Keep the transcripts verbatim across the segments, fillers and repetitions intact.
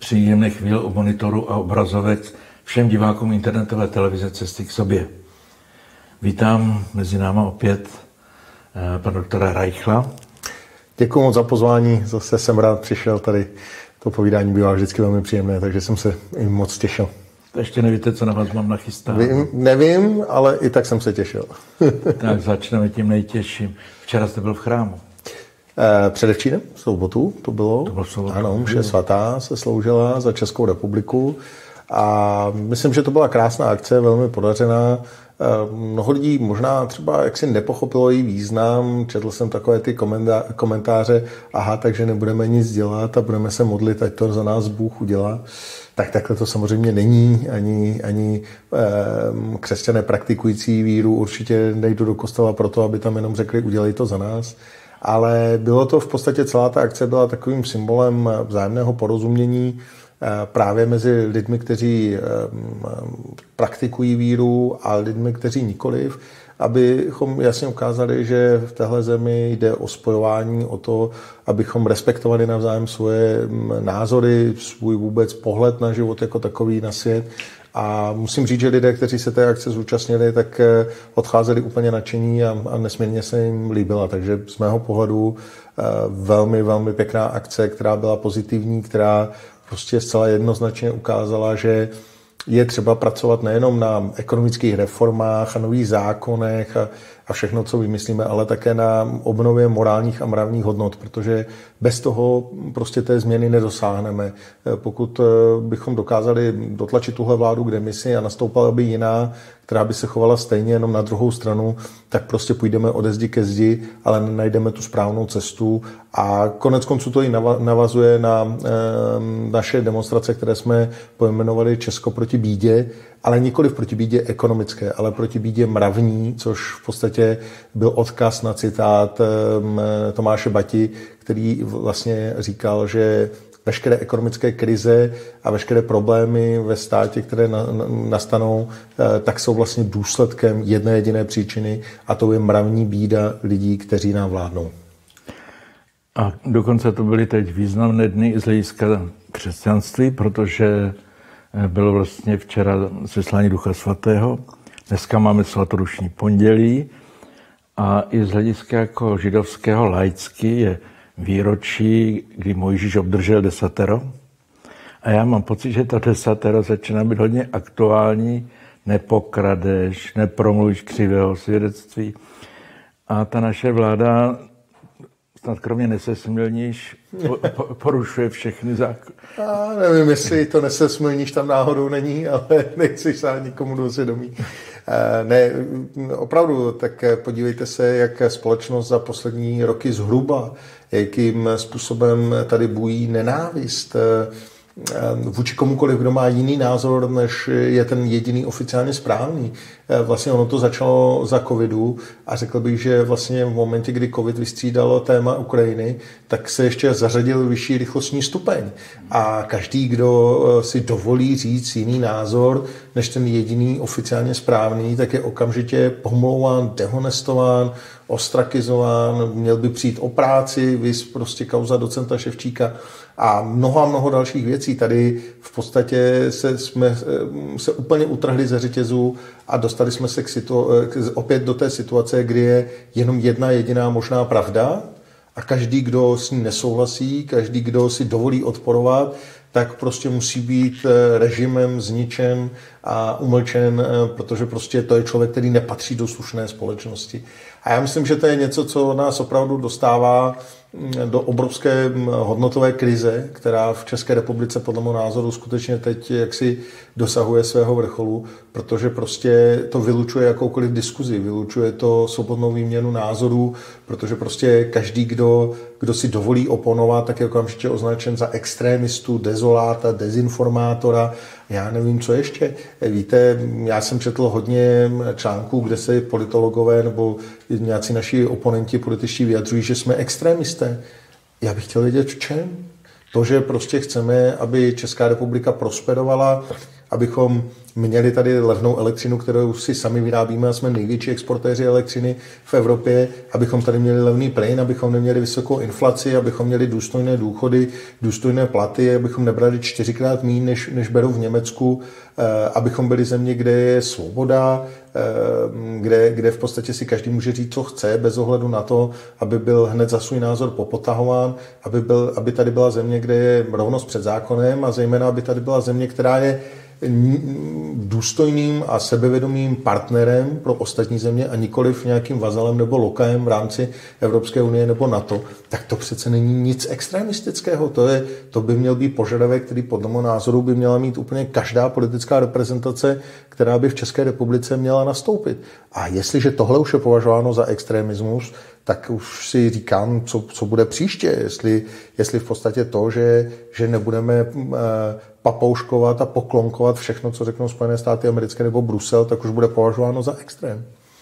Příjemné chvíle u monitoru a obrazovek všem divákům internetové televize Cesty k sobě. Vítám mezi náma opět pan doktora Reichla. Děkuji moc za pozvání, zase jsem rád přišel tady. To povídání bývá vždycky velmi příjemné, takže jsem se i moc těšil. Ještě nevíte, co na vás mám nachystáno? Vím, nevím, ale i tak jsem se těšil. Tak začneme tím nejtěžším. Včera jste byl v chrámu. Eh, předevčírem, v sobotu to bylo. To bylo v sobotu. Ano, mše svatá se sloužila za Českou republiku a myslím, že to byla krásná akce, velmi podařená. Mnoho lidí možná třeba jaksi nepochopilo její význam, četl jsem takové ty komentáře, aha, takže nebudeme nic dělat a budeme se modlit, ať to za nás Bůh udělá. Tak takhle to samozřejmě není, ani, ani eh, křesťané praktikující víru určitě nejdou do kostela proto, aby tam jenom řekli, udělej to za nás. Ale bylo to v podstatě, celá ta akce byla takovým symbolem vzájemného porozumění právě mezi lidmi, kteří praktikují víru a lidmi, kteří nikoliv, abychom jasně ukázali, že v téhle zemi jde o spojování, o to, abychom respektovali navzájem svoje názory, svůj vůbec pohled na život jako takový, na svět. A musím říct, že lidé, kteří se té akce zúčastnili, tak odcházeli úplně nadšení a, a nesmírně se jim líbila. Takže z mého pohledu velmi, velmi pěkná akce, která byla pozitivní, která prostě zcela jednoznačně ukázala, že je třeba pracovat nejenom na ekonomických reformách a nových zákonech a, a všechno, co vymyslíme, ale také na obnově morálních a mravních hodnot, protože bez toho prostě té změny nedosáhneme. Pokud bychom dokázali dotlačit tuhle vládu k demisi a nastoupala by jiná, která by se chovala stejně, jenom na druhou stranu, tak prostě půjdeme ode zdi ke zdi, ale nenajdeme tu správnou cestu. A konec konců to i navazuje na e, naše demonstrace, které jsme pojmenovali Česko proti bídě, ale nikoliv proti bídě ekonomické, ale proti bídě mravní, což v podstatě byl odkaz na citát e, Tomáše Bati, který vlastně říkal, že veškeré ekonomické krize a veškeré problémy ve státě, které na, na, nastanou, tak jsou vlastně důsledkem jedné jediné příčiny a to je mravní bída lidí, kteří nám vládnou. A dokonce to byly teď významné dny i z hlediska křesťanství, protože bylo vlastně včera seslání Ducha Svatého, dneska máme svatodušní pondělí a i z hlediska jako židovského laicky je výročí, kdy Mojžíš obdržel desatero. A já mám pocit, že to desatero začíná být hodně aktuální. Nepokradeš, nepromluvíš křivého svědectví. A ta naše vláda, snad kromě nesesmilníš, porušuje všechny zákony. Já nevím, jestli to nesesmilníš tam náhodou není, ale nechci se nikomu do svědomí. Ne, opravdu, tak podívejte se, jak společnost za poslední roky zhruba, jakým způsobem tady bují nenávist vůči komukoliv, kdo má jiný názor, než je ten jediný oficiálně správný. Vlastně ono to začalo za covidu a řekl bych, že vlastně v momentě, kdy covid vystřídalo téma Ukrajiny, tak se ještě zařadil vyšší rychlostní stupeň. A každý, kdo si dovolí říct jiný názor, než ten jediný oficiálně správný, tak je okamžitě pomlouván, dehonestován, ostrakizován, měl by přijít o práci, viz prostě kauza docenta Ševčíka a mnoho a mnoho dalších věcí. Tady v podstatě se, jsme se úplně utrhli ze řetězu a dostali jsme se k situ- opět do té situace, kdy je jenom jedna jediná možná pravda a každý, kdo s ní nesouhlasí, každý, kdo si dovolí odporovat, tak prostě musí být režimem zničen a umlčen, protože prostě to je člověk, který nepatří do slušné společnosti. A já myslím, že to je něco, co nás opravdu dostává do obrovské hodnotové krize, která v České republice podle mého názoru skutečně teď jaksi dosahuje svého vrcholu, protože prostě to vylučuje jakoukoliv diskuzi, vylučuje to svobodnou výměnu názorů, protože prostě každý, kdo, kdo si dovolí oponovat, tak je okamžitě označen za extrémistu, dezoláta, dezinformátora, já nevím, co ještě. Víte, já jsem četl hodně článků, kde se politologové nebo nějací naši oponenti političtí vyjadřují, že jsme extrémisté. Já bych chtěl vědět v čem. To, že prostě chceme, aby Česká republika prosperovala, abychom měli tady levnou elektřinu, kterou si sami vyrábíme a jsme největší exportéři elektřiny v Evropě, abychom tady měli levný plyn, abychom neměli vysokou inflaci, abychom měli důstojné důchody, důstojné platy, abychom nebrali čtyřikrát méně, než, než berou v Německu, abychom byli země, kde je svoboda, kde, kde v podstatě si každý může říct, co chce, bez ohledu na to, aby byl hned za svůj názor popotahován, aby, byl, aby tady byla země, kde je rovnost před zákonem a zejména, aby tady byla země, která je důstojným a sebevědomým partnerem pro ostatní země a nikoliv nějakým vazalem nebo lokajem v rámci Evropské unie nebo NATO, tak to přece není nic extremistického. To, je, to by měl být požadavek, který podle mého názoru by měla mít úplně každá politická reprezentace, která by v České republice měla nastoupit. A jestliže tohle už je považováno za extremismus, tak už si říkám, co, co bude příště, jestli, jestli v podstatě to, že, že nebudeme papouškovat a poklonkovat všechno, co řeknou Spojené státy americké nebo Brusel, tak už bude považováno za extrém.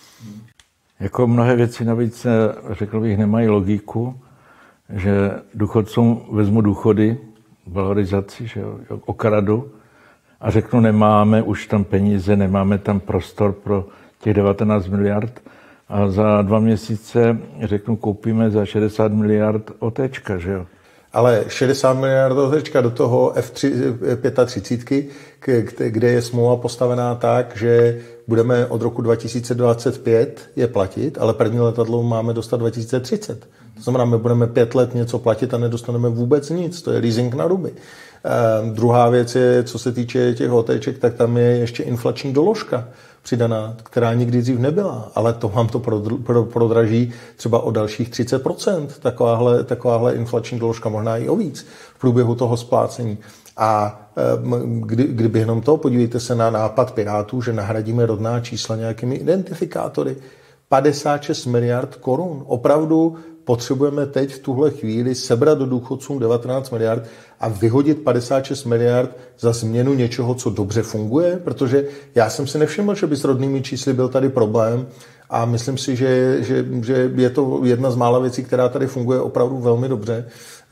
Jako mnohé věci navíc, řekl bych, nemají logiku, že důchodcům vezmu důchody, valorizaci, že jo, okradu a řeknu, nemáme už tam peníze, nemáme tam prostor pro těch devatenáct miliard a za dva měsíce řeknu, koupíme za šedesát miliard OTčka, že jo. Ale šedesát miliard OTčka do toho F třicet pět, kde je smlouva postavená tak, že budeme od roku dva tisíce dvacet pět je platit, ale první letadlo máme dostat dva tisíce třicet. To znamená, my budeme pět let něco platit a nedostaneme vůbec nic. To je leasing na ruby. Uh, druhá věc je, co se týče těch OTček, tak tam je ještě inflační doložka přidaná, která nikdy dřív nebyla, ale to vám to prodraží třeba o dalších třicet procent. Takováhle, takováhle inflační doložka, možná i o víc v průběhu toho splácení. A kdy, kdyby jenom to, podívejte se na nápad Pirátů, že nahradíme rodná čísla nějakými identifikátory. padesát šest miliard korun. Opravdu potřebujeme teď v tuhle chvíli sebrat do důchodcům devatenáct miliard a vyhodit padesát šest miliard za změnu něčeho, co dobře funguje, protože já jsem si nevšiml, že by s rodnými čísly byl tady problém a myslím si, že, že, že je to jedna z mála věcí, která tady funguje opravdu velmi dobře.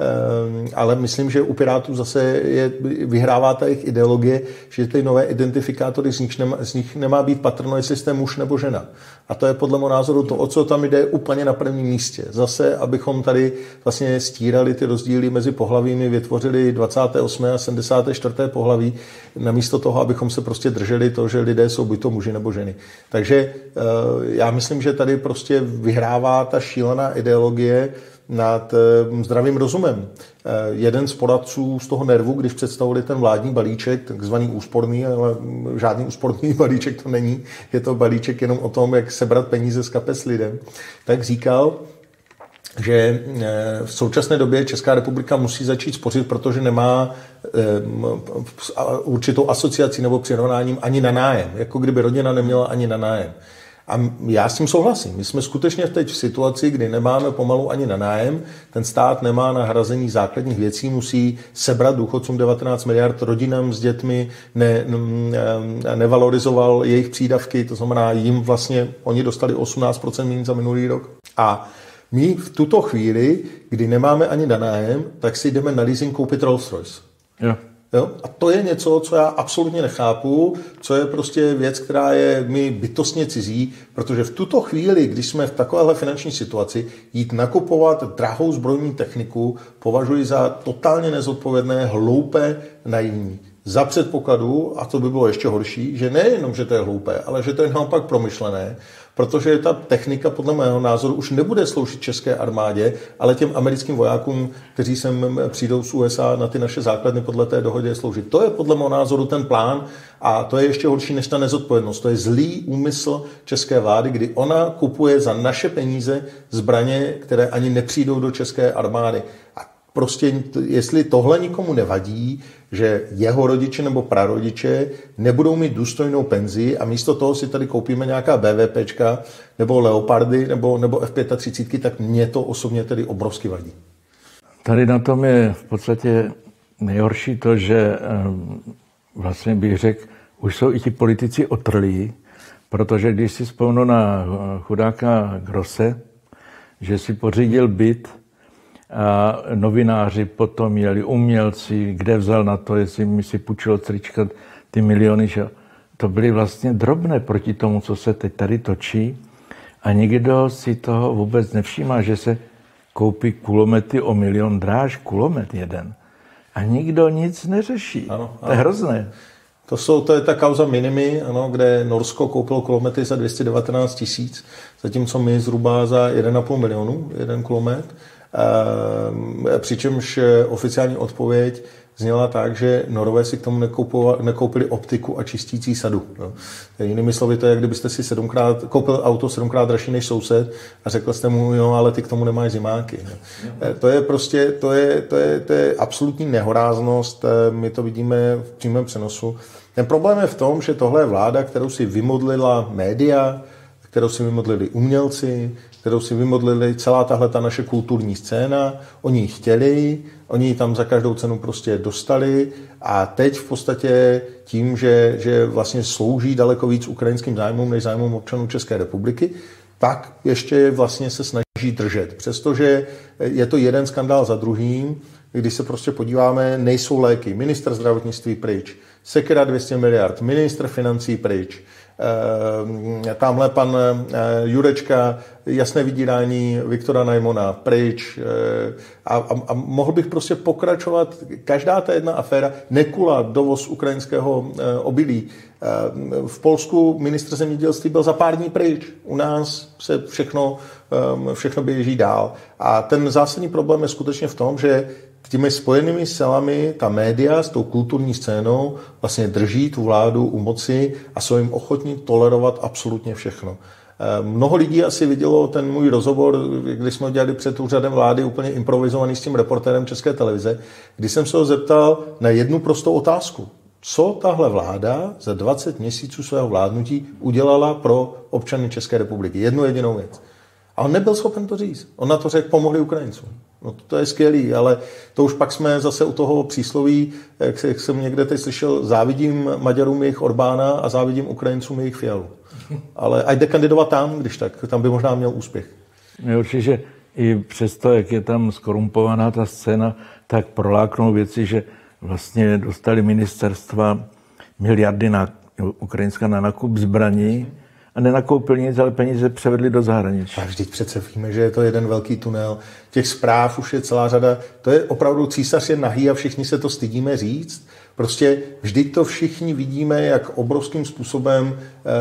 Ale myslím, že u Pirátů zase je, vyhrává ta jejich ideologie, že ty nové identifikátory, z nich, nemá, z nich nemá být patrno, jestli jste muž nebo žena. A to je podle mého názoru to, o co tam jde úplně na prvním místě. Zase, abychom tady vlastně stírali ty rozdíly mezi pohlavími, vytvořili dvacáté osmé a sedmdesáté čtvrté pohlaví, namísto toho, abychom se prostě drželi to, že lidé jsou buď to muži nebo ženy. Takže já myslím, že tady prostě vyhrává ta šílená ideologie nad zdravým rozumem. Jeden z poradců z toho nervu, když představili ten vládní balíček, takzvaný úsporný, ale žádný úsporný balíček to není, je to balíček jenom o tom, jak sebrat peníze z kapes lidem, tak říkal, že v současné době Česká republika musí začít spořit, protože nemá určitou asociaci nebo přirovnáním ani na nájem, jako kdyby rodina neměla ani na nájem. A já s tím souhlasím. My jsme skutečně teď v situaci, kdy nemáme pomalu ani na nájem, ten stát nemá na hrazení základních věcí, musí sebrat důchodcům devatenáct miliard, rodinám s dětmi ne, ne, nevalorizoval jejich přídavky, to znamená jim vlastně, oni dostali osmnáct procent méně za minulý rok. A my v tuto chvíli, kdy nemáme ani na nájem, tak si jdeme na leasing koupit Rolls-Royce. Jo. Jo? A to je něco, co já absolutně nechápu, co je prostě věc, která je mi bytostně cizí, protože v tuto chvíli, když jsme v takovéhle finanční situaci, jít nakupovat drahou zbrojní techniku považuji za totálně nezodpovědné, hloupé, naivní. Za předpokladu, a to by bylo ještě horší, že nejenom, že to je hloupé, ale že to je naopak promyšlené, protože ta technika podle mého názoru už nebude sloužit české armádě, ale těm americkým vojákům, kteří sem přijdou z U S A na ty naše základny podle té dohody sloužit. To je podle mého názoru ten plán a to je ještě horší než ta nezodpovědnost. To je zlý úmysl české vlády, kdy ona kupuje za naše peníze zbraně, které ani nepřijdou do české armády. A prostě, jestli tohle nikomu nevadí, že jeho rodiče nebo prarodiče nebudou mít důstojnou penzi a místo toho si tady koupíme nějaká BVPčka nebo Leopardy nebo, nebo F třicet pět, tak mě to osobně tedy obrovsky vadí. Tady na tom je v podstatě nejhorší to, že vlastně bych řekl, už jsou i ti politici otrlí, protože když si vzpomenu na chudáka Grosse, že si pořídil byt, a novináři potom jeli, umělci, kde vzal na to, jestli mi si půjčil trička ty miliony, že to byly vlastně drobné proti tomu, co se teď tady točí. A nikdo si toho vůbec nevšímá, že se koupí kulomety o milion dráž, kulomet jeden. A nikdo nic neřeší. Ano, ano. To je hrozné. To, jsou, to je ta kauza Minimi, ano, kde Norsko koupilo kulomety za dvě stě devatenáct tisíc, zatímco my zhruba za jeden a půl milionu, jeden kulomet. E, přičemž oficiální odpověď zněla tak, že Norové si k tomu nekoupili optiku a čistící sadu. No. Jinými slovy, to je, jak kdybyste si sedmkrát, koupil auto sedmkrát dražší než soused a řekl jste mu, jo, ale ty k tomu nemáš zimáky. No. To je prostě, to je, to je, to je absolutní nehoráznost, my to vidíme v přímém přenosu. Ten problém je v tom, že tohle je vláda, kterou si vymodlila média, kterou si vymodlili umělci, kterou si vymodlili celá tahle ta naše kulturní scéna. Oni ji chtěli, oni ji tam za každou cenu prostě dostali a teď v podstatě tím, že, že vlastně slouží daleko víc ukrajinským zájmům než zájmům občanů České republiky, tak ještě vlastně se snaží držet. Přestože je to jeden skandál za druhým, když se prostě podíváme, nejsou léky. Ministr zdravotnictví pryč, sekera dvě stě miliard, ministr financí pryč, e, tamhle pan e, Jurečka, jasné vydírání Viktora Najmona pryč e, a, a, a mohl bych prostě pokračovat. Každá ta jedna aféra, Nekula, dovoz ukrajinského e, obilí. E, v Polsku ministr zemědělství byl za pár dní pryč. U nás se všechno, e, všechno běží dál. A ten zásadní problém je skutečně v tom, že těmi spojenými silami ta média s tou kulturní scénou vlastně drží tu vládu u moci a jsou jim ochotní tolerovat absolutně všechno. Mnoho lidí asi vidělo ten můj rozhovor, když jsme ho dělali před úřadem vlády, úplně improvizovaný s tím reportérem České televize, kdy jsem se ho zeptal na jednu prostou otázku. Co tahle vláda za dvacet měsíců svého vládnutí udělala pro občany České republiky? Jednu jedinou věc. A on nebyl schopen to říct. On na to řekl, pomohli Ukrajincům. No to je skvělý, ale to už pak jsme zase u toho přísloví, jak, jak jsem někde teď slyšel, závidím Maďarům jejich Orbána a závidím Ukrajincům jejich Fialu. Ale ať jde kandidovat tam, když tak, tam by možná měl úspěch. No, určitě i přesto, jak je tam skorumpovaná ta scéna, tak proláknou věci, že vlastně dostali ministerstva miliardy na Ukrajinská na nákup zbraní, a nenakoupili nic, ale peníze převedli do zahraničí. A vždyť přece víme, že je to jeden velký tunel. Těch zpráv už je celá řada. To je opravdu císař je nahý a všichni se to stydíme říct. Prostě vždyť to všichni vidíme, jak obrovským způsobem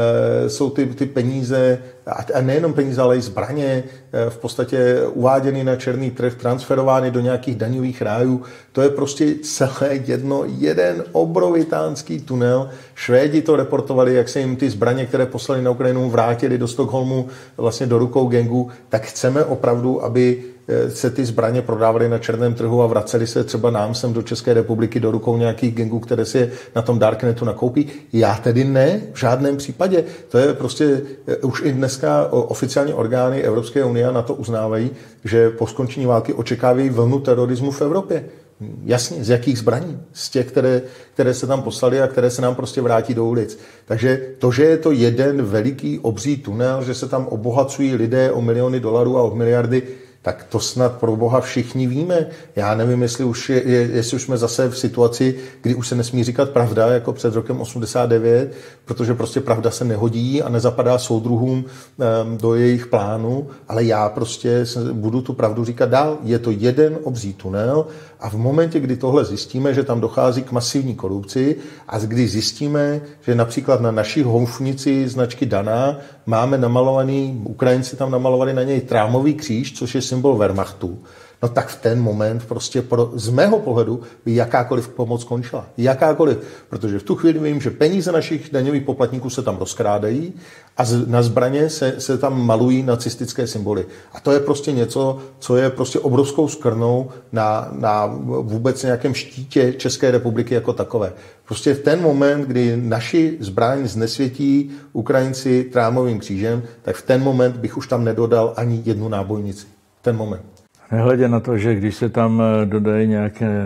e, jsou ty, ty peníze, a nejenom peníze, ale i zbraně, e, v podstatě uváděny na černý trh, transferovány do nějakých daňových rájů. To je prostě celé jedno, jeden obrovitánský tunel. Švédi to reportovali, jak se jim ty zbraně, které poslali na Ukrajinu, vrátili do Stockholmu, vlastně do rukou gangu. Tak chceme opravdu, aby se ty zbraně prodávaly na černém trhu a vraceli se třeba nám sem do České republiky do rukou nějakých gangů, které si na tom darknetu nakoupí. Já tedy ne, v žádném případě. To je prostě, už i dneska oficiální orgány Evropské unie na to uznávají, že po skončení války očekávají vlnu terorismu v Evropě. Jasně, z jakých zbraní? Z těch, které, které se tam poslali a které se nám prostě vrátí do ulic. Takže to, že je to jeden veliký obří tunel, že se tam obohacují lidé o miliony dolarů a o miliardy, tak to snad pro boha všichni víme. Já nevím, jestli už, je, jestli už jsme zase v situaci, kdy už se nesmí říkat pravda, jako před rokem osmdesát devět, protože prostě pravda se nehodí a nezapadá soudruhům um, do jejich plánu, ale já prostě budu tu pravdu říkat dál. Je to jeden obří tunel a v momentě, kdy tohle zjistíme, že tam dochází k masivní korupci a když zjistíme, že například na naší houfnici značky Dana máme namalovaný, Ukrajinci tam namalovali na něj trámový kříž, což je symbol Wehrmachtu, no tak v ten moment prostě pro, z mého pohledu by jakákoliv pomoc skončila. Jakákoliv. Protože v tu chvíli vím, že peníze našich daňových poplatníků se tam rozkrádají a z, na zbraně se, se tam malují nacistické symboly. A to je prostě něco, co je prostě obrovskou skrnou na, na vůbec nějakém štítě České republiky jako takové. Prostě v ten moment, kdy naši zbraň znesvětí Ukrajinci trámovým křížem, tak v ten moment bych už tam nedodal ani jednu nábojnici. Ten moment. Nehledě na to, že když se tam dodají nějaké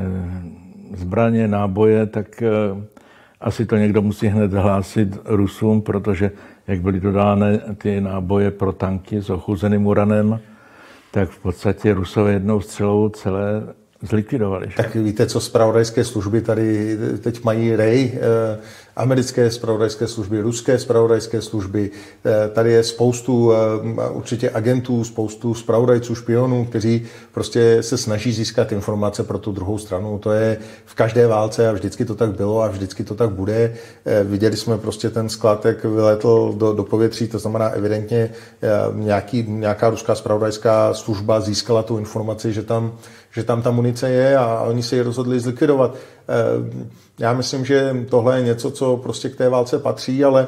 zbraně, náboje, tak asi to někdo musí hned hlásit Rusům, protože jak byly dodány ty náboje pro tanky s ochuzeným uranem, tak v podstatě Rusové jednou střelou celé zlikvidovali. Tak víte, co zpravodajské služby tady teď mají rej americké zpravodajské služby, ruské zpravodajské služby. Tady je spoustu určitě agentů, spoustu zpravodajců, špionů, kteří prostě se snaží získat informace pro tu druhou stranu. To je v každé válce a vždycky to tak bylo a vždycky to tak bude. Viděli jsme prostě ten sklad, jak vyletl do, do povětří, to znamená evidentně nějaký, nějaká ruská zpravodajská služba získala tu informaci, že tam, že tam ta munice je a oni se ji rozhodli zlikvidovat. Já myslím, že tohle je něco, co prostě k té válce patří, ale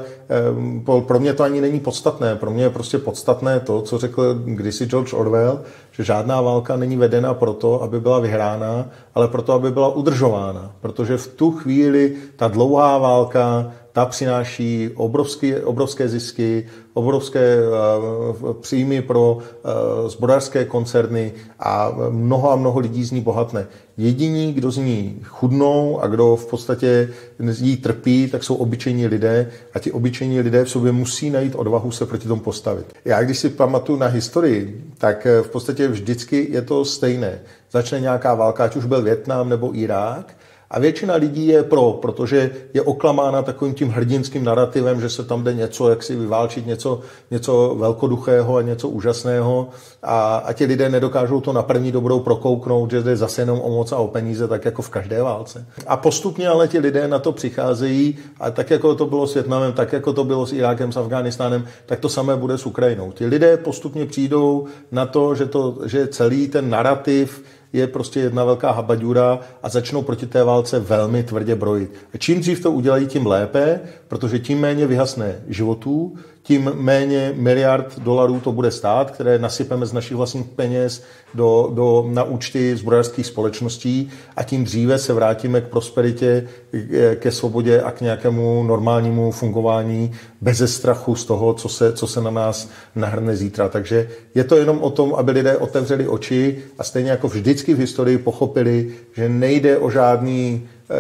pro mě to ani není podstatné. Pro mě je prostě podstatné to, co řekl kdysi George Orwell, že žádná válka není vedena proto, aby byla vyhrána, ale proto, aby byla udržována. Protože v tu chvíli ta dlouhá válka, ta přináší obrovské, obrovské zisky, obrovské uh, příjmy pro uh, zbrojařské koncerny a mnoho a mnoho lidí z ní bohatne. Jediní, kdo z ní chudnou a kdo v podstatě z ní trpí, tak jsou obyčejní lidé a ti obyčejní lidé v sobě musí najít odvahu se proti tomu postavit. Já když si pamatuju na historii, tak v podstatě vždycky je to stejné. Začne nějaká válka, ať už byl Vietnam nebo Irák, a většina lidí je pro, protože je oklamána takovým tím hrdinským narrativem, že se tam jde něco, jak si vyválčit, něco, něco velkoduchého a něco úžasného a, a ti lidé nedokážou to na první dobrou prokouknout, že jde zase jenom o moc a o peníze, tak jako v každé válce. A postupně ale ti lidé na to přicházejí a tak jako to bylo s Vietnamem, tak jako to bylo s Irákem, s Afghánistánem, tak to samé bude s Ukrajinou. Ti lidé postupně přijdou na to, že, to, že celý ten narrativ je prostě jedna velká habaďura a začnou proti té válce velmi tvrdě brojit. A čím dřív to udělají, tím lépe, protože tím méně vyhasne životů, tím méně miliard dolarů to bude stát, které nasypeme z našich vlastních peněz do, do, na účty zbrojařských společností a tím dříve se vrátíme k prosperitě, ke svobodě a k nějakému normálnímu fungování beze strachu z toho, co se, co se na nás nahrne zítra. Takže je to jenom o tom, aby lidé otevřeli oči a stejně jako vždycky v historii pochopili, že nejde o žádný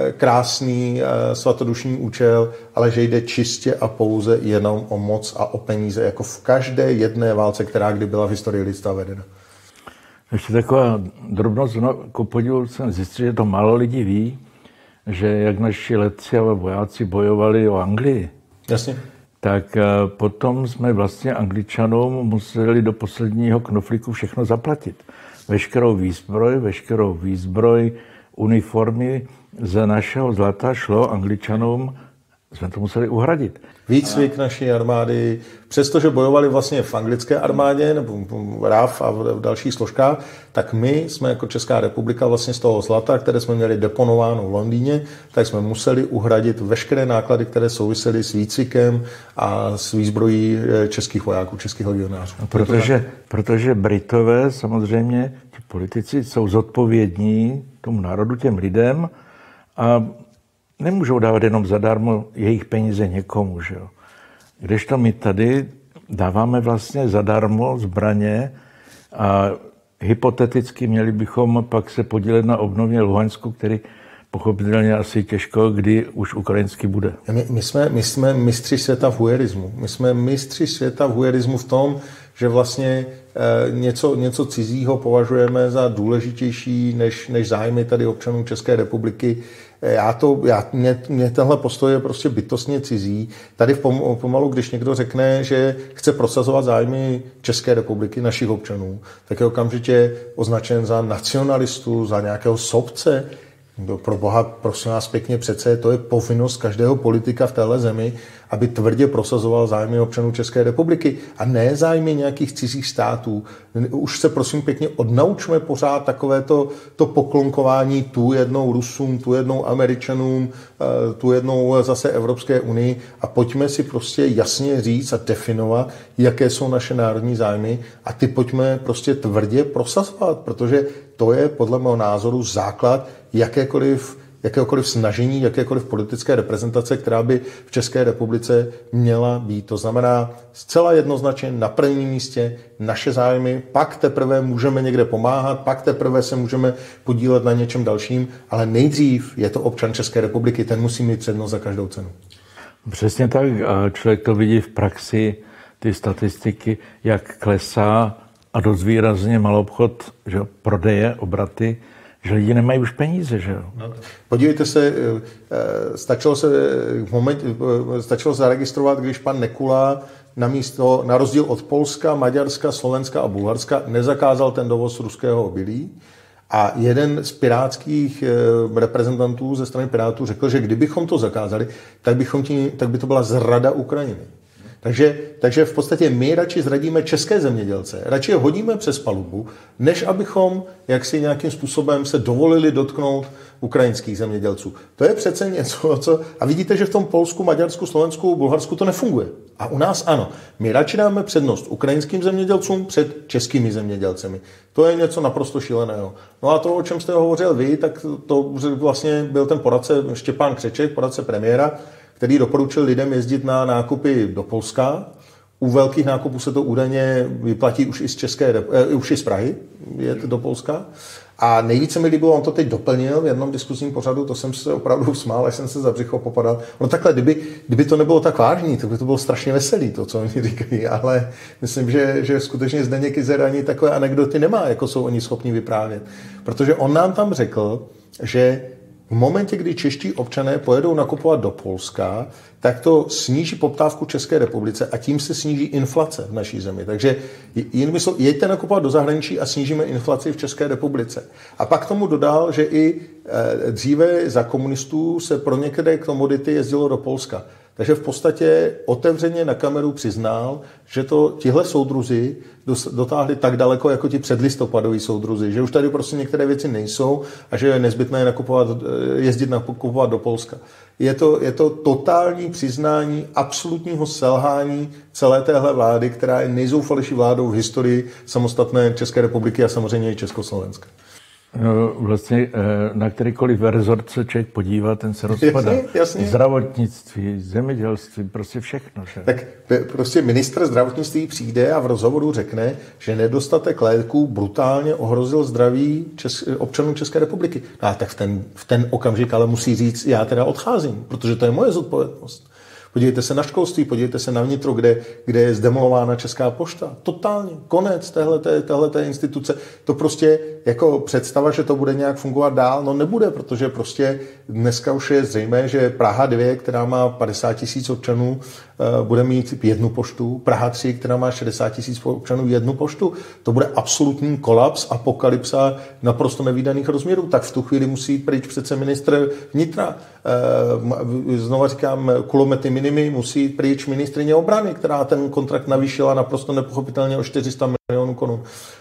krásný svatodušný účel, ale že jde čistě a pouze jenom o moc a o peníze, jako v každé jedné válce, která kdy byla v historii lidstva vedena. Ještě taková drobnost, no, ku podivu jsem zjistil, že to málo lidí ví, že jak naši letci a vojáci bojovali o Anglii, jasně, tak potom jsme vlastně Angličanům museli do posledního knoflíku všechno zaplatit. Veškerou výzbroj, veškerou výzbroj, uniformy z našeho zlata šlo Angličanům, jsme to museli uhradit. Výcvik naší armády, přestože bojovali vlastně v anglické armádě nebo v R A F a v dalších složkách, tak my jsme jako Česká republika vlastně z toho zlata, které jsme měli deponováno v Londýně, tak jsme museli uhradit veškeré náklady, které souvisely s výcvikem a s výzbrojí českých vojáků, českých legionářů. Protože, protože Britové samozřejmě, ti politici, jsou zodpovědní tomu národu, těm lidem a nemůžou dávat jenom zadarmo jejich peníze někomu, že jo. Kdežto my tady dáváme vlastně zadarmo zbraně a hypoteticky měli bychom pak se podílet na obnově Luhansku, který pochopitelně asi těžko, kdy už ukrajinský bude. My, my, jsme, my jsme mistři světa v hujerismu. My jsme mistři světa v hujerismu v tom, že vlastně e, něco, něco cizího považujeme za důležitější než, než zájmy tady občanů České republiky. Já to, já, mě, mě tenhle postoj je prostě bytostně cizí. Tady v pom, pomalu, když někdo řekne, že chce prosazovat zájmy České republiky, našich občanů, tak je okamžitě označen za nacionalistu, za nějakého sobce. Pro Boha, prosím vás pěkně, přece to je povinnost každého politika v téhle zemi, aby tvrdě prosazoval zájmy občanů České republiky a ne zájmy nějakých cizích států. Už se prosím pěkně odnaučme pořád takovéto to poklonkování tu jednou Rusům, tu jednou Američanům, tu jednou zase Evropské unii a pojďme si prostě jasně říct a definovat, jaké jsou naše národní zájmy a ty pojďme prostě tvrdě prosazovat, protože to je podle mého názoru základ jakékoliv jakéhokoliv snažení, jakékoliv politické reprezentace, která by v České republice měla být. To znamená zcela jednoznačně na prvním místě naše zájmy, pak teprve můžeme někde pomáhat, pak teprve se můžeme podílet na něčem dalším, ale nejdřív je to občan České republiky, ten musí mít přednost za každou cenu. Přesně tak. Člověk to vidí v praxi, ty statistiky, jak klesá a dost výrazně maloobchod, že prodeje, obraty, že lidi nemají už peníze, že jo. No, podívejte se, stačilo se, v moment, stačilo zaregistrovat, když pan Nekula na místo, na rozdíl od Polska, Maďarska, Slovenska a Bulharska nezakázal ten dovoz ruského obilí. A jeden z pirátských reprezentantů ze strany Pirátů řekl, že kdybychom to zakázali, tak, bychom tím, tak by to byla zrada Ukrajiny. Takže, takže v podstatě my radši zradíme české zemědělce, radši je hodíme přes palubu, než abychom jaksi nějakým způsobem se dovolili dotknout ukrajinských zemědělců. To je přece něco, co... A vidíte, že v tom Polsku, Maďarsku, Slovensku, Bulharsku to nefunguje. A u nás ano. My radši dáme přednost ukrajinským zemědělcům před českými zemědělcemi. To je něco naprosto šíleného. No a to, o čem jste hovořil vy, tak to vlastně byl ten poradce Štěpán Křeček, poradce premiéra, který doporučil lidem jezdit na nákupy do Polska. U velkých nákupů se to údajně vyplatí už i z České, eh, už i z Prahy, jet do Polska. A nejvíce mi líbilo, on to teď doplnil v jednom diskusním pořadu, to jsem se opravdu smál, až jsem se za břicho popadal. No takhle, kdyby, kdyby to nebylo tak vážný, tak by to bylo strašně veselý, to, co oni říkají, ale myslím, že, že skutečně Zdeněk Kyzer ani takové anekdoty nemá, jako jsou oni schopni vyprávět. Protože on nám tam řekl, že v momentě, kdy čeští občané pojedou nakupovat do Polska, tak to sníží poptávku České republice a tím se sníží inflace v naší zemi. Takže jinými slovy, jeďte nakupovat do zahraničí a snížíme inflaci v České republice. A pak tomu dodal, že i dříve za komunistů se pro některé komodity jezdilo do Polska. Takže v podstatě otevřeně na kameru přiznal, že to tihle soudruzi dotáhli tak daleko, jako ti předlistopadoví soudruzi, že už tady prostě některé věci nejsou a že je nezbytné nakupovat, jezdit nakupovat do Polska. Je to, je to totální přiznání absolutního selhání celé téhle vlády, která je nejzoufalejší vládou v historii samostatné České republiky a samozřejmě i Československa. No, vlastně na kterýkoliv rezort se člověk podívá, ten se rozpadá. Jasně, jasně. Zdravotnictví, zemědělství, prostě všechno. Že? Tak prostě ministr zdravotnictví přijde a v rozhovoru řekne, že nedostatek léků brutálně ohrozil zdraví Čes- občanů České republiky. A tak v ten, v ten okamžik ale musí říct, já teda odcházím, protože to je moje zodpovědnost. Podívejte se na školství, podívejte se na vnitro, kde, kde je zdemolována Česká pošta. Totálně. Konec téhleté, téhleté instituce. To prostě jako představa, že to bude nějak fungovat dál, no nebude, protože prostě dneska už je zřejmé, že Praha dva, která má padesát tisíc občanů, bude mít jednu poštu. Praha tři, která má šedesát tisíc občanů, jednu poštu. To bude absolutní kolaps, apokalypsa naprosto nevídaných rozměrů. Tak v tu chvíli musí jít pryč přece ministr vnitra. Znova říkám, kulomety minimi, musí jít pryč ministryně obrany, která ten kontrakt navýšila naprosto nepochopitelně o čtyři sta milionů korun.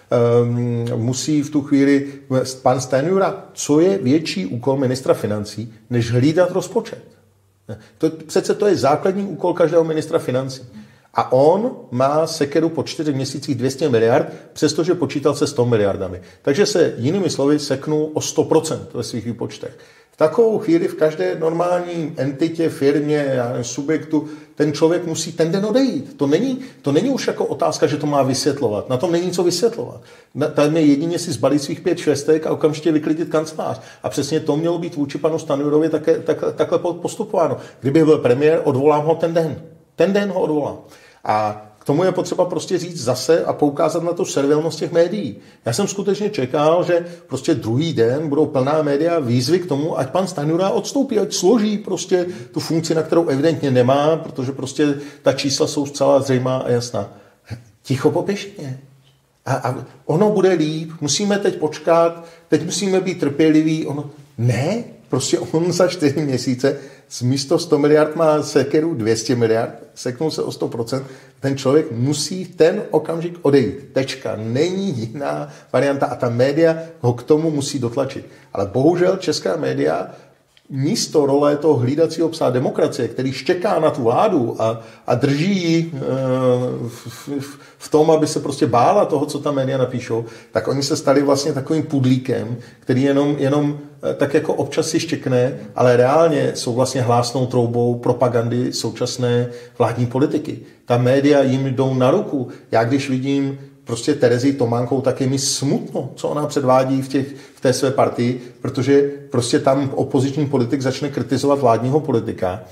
Musí v tu chvíli pan Stanjura, co je větší úkol ministra financí, než hlídat rozpočet. To, přece to je základní úkol každého ministra financí. A on má sekeru po čtyřech měsících dvě stě miliard, přestože počítal se sto miliardami. Takže se jinými slovy seknul o sto procent ve svých výpočtech. V takovou chvíli v každé normální entitě, firmě, subjektu, ten člověk musí ten den odejít. To není, to není už jako otázka, že to má vysvětlovat. Na tom není co vysvětlovat. Tam je jedině si zbalit svých pět švestek a okamžitě vyklidit kancelář. A přesně to mělo být vůči panu Stanjurovi také, tak, takhle postupováno. Kdyby byl premiér, odvolám ho ten den. Ten den ho odvolám. A k tomu je potřeba prostě říct zase a poukázat na tu servilnost těch médií. Já jsem skutečně čekal, že prostě druhý den budou plná média výzvy k tomu, ať pan Stanjura odstoupí, ať složí prostě tu funkci, na kterou evidentně nemá, protože prostě ta čísla jsou zcela zřejmá a jasná. Ticho po pěšině. A, a ono bude líp, musíme teď počkat, teď musíme být trpěliví. Ono... Ne, prostě on za čtyři měsíce z místo sto miliard má sekeru dvě stě miliard, seknul se o sto procent, ten člověk musí ten okamžik odejít. Tečka. Není jiná varianta a ta média ho k tomu musí dotlačit. Ale bohužel česká média místo role toho hlídacího psa demokracie, který štěká na tu vládu a, a drží ji e, v, v, v tom, aby se prostě bála toho, co ta média napíšou, tak oni se stali vlastně takovým pudlíkem, který jenom, jenom tak jako občas si štěkne, ale reálně jsou vlastně hlásnou troubou propagandy současné vládní politiky. Ta média jim jdou na ruku. Já když vidím prostě Terezii Tománkou, tak je mi smutno, co ona předvádí v, těch, v té své partii, protože prostě tam opoziční politik začne kritizovat vládního politika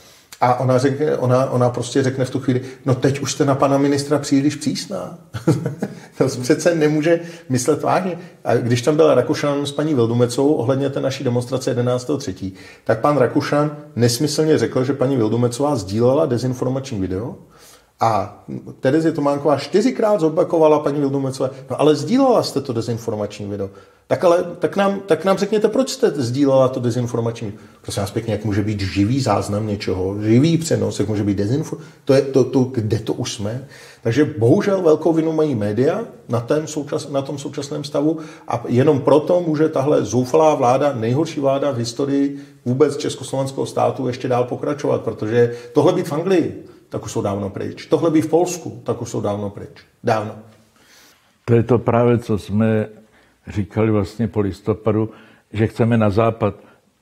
A ona, řekne, ona, ona prostě řekne v tu chvíli, no teď už jste na pana ministra příliš přísná. To přece nemůže myslet vážně. A když tam byl Rakušan s paní Vildumecovou ohledně té naší demonstrace jedenáctého třetího tak pan Rakušan nesmyslně řekl, že paní Vildumecová sdílela dezinformační video a Terezie Tománková čtyřikrát zopakovala paní Vildumecové, no ale sdílela jste to dezinformační video. Tak ale, tak nám, tak nám řekněte, proč jste sdílela to dezinformační video. Prosím vás pěkně, jak může být živý záznam něčeho, živý přenos, jak může být dezinformační, to je to, to, kde to už jsme. Takže bohužel velkou vinu mají média na, tém součas, na tom současném stavu a jenom proto může tahle zoufalá vláda, nejhorší vláda v historii vůbec československého státu ještě dál pokračovat, protože tohle být v Anglii, tak už jsou dávno pryč. Tohle by v Polsku, tak už jsou dávno pryč. Dávno. To je to právě, co jsme říkali vlastně po listopadu, že chceme na západ,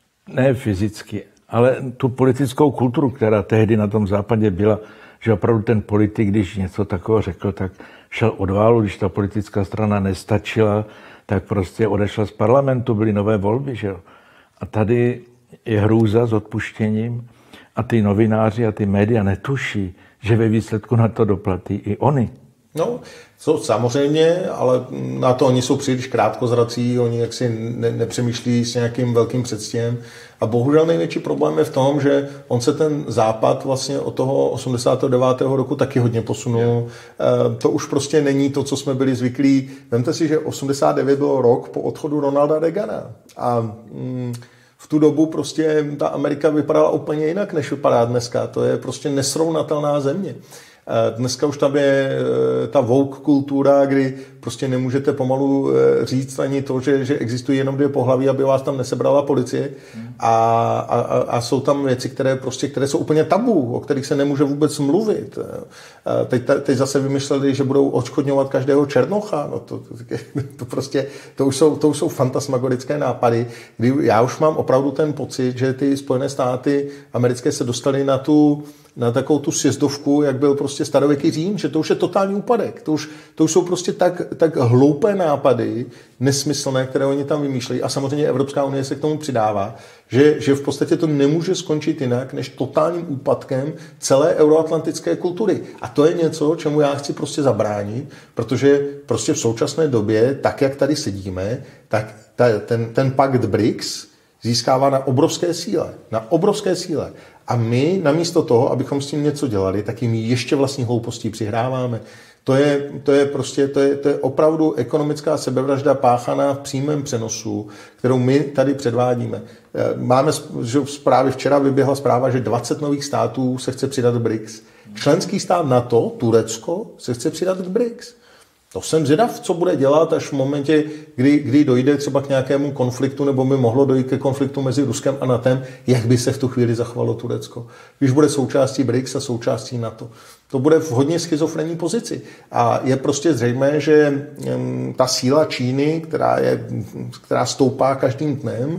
ne fyzicky, ale tu politickou kulturu, která tehdy na tom západě byla, že opravdu ten politik, když něco takového řekl, tak šel od válu, když ta politická strana nestačila, tak prostě odešla z parlamentu, byly nové volby, že jo. A tady je hrůza s odpuštěním, a ty novináři a ty média netuší, že ve výsledku na to doplatí i oni. No, co, samozřejmě, ale na to oni jsou příliš krátkozrací, oni jaksi ne, nepřemýšlí s nějakým velkým předstihem. A bohužel největší problém je v tom, že on se ten západ vlastně od toho osmdesátého devátého roku taky hodně posunul. E, to už prostě není to, co jsme byli zvyklí. Vemte si, že osmdesát devět byl rok po odchodu Ronalda Reagana. A mm, v tu dobu prostě ta Amerika vypadala úplně jinak, než vypadá dneska. To je prostě nesrovnatelná země. Dneska už tam je ta woke kultura, kdy prostě nemůžete pomalu říct ani to, že, že existují jenom dvě pohlaví, aby vás tam nesebrala policie. A, a, a jsou tam věci, které, prostě, které jsou úplně tabu, o kterých se nemůže vůbec mluvit. Teď, teď zase vymysleli, že budou odškodňovat každého černocha. No to, to, to prostě, to už jsou, to už jsou fantasmagorické nápady, kdy já už mám opravdu ten pocit, že ty Spojené státy americké se dostaly na tu na takovou tu sjezdovku, jak byl prostě starověký Řím, že to už je totální úpadek. To už, to už jsou prostě tak, tak hloupé nápady, nesmyslné, které oni tam vymýšlejí. A samozřejmě Evropská unie se k tomu přidává, že, že v podstatě to nemůže skončit jinak, než totálním úpadkem celé euroatlantické kultury. A to je něco, čemu já chci prostě zabránit, protože prostě v současné době, tak jak tady sedíme, tak ta, ten, ten pakt B R I C S získává na obrovské síle. Na obrovské síle. A my namísto toho, abychom s tím něco dělali, tak jim ještě vlastní hloupostí přihráváme. To je, to je prostě, to je, to je opravdu ekonomická sebevražda páchaná v přímém přenosu, kterou my tady předvádíme. Máme, že zprávy včera vyběhla zpráva, že dvacet nových států se chce přidat k B R I C S. Členský stát NATO, Turecko, se chce přidat k B R I C S. To jsem zvědav, co bude dělat až v momentě, kdy, kdy dojde třeba k nějakému konfliktu, nebo by mohlo dojít ke konfliktu mezi Ruskem a NATEM, jak by se v tu chvíli zachovalo Turecko. Když bude součástí B R I C S a součástí NATO. To bude v hodně schizofrenní pozici. A je prostě zřejmé, že ta síla Číny, která, je, která stoupá každým dnem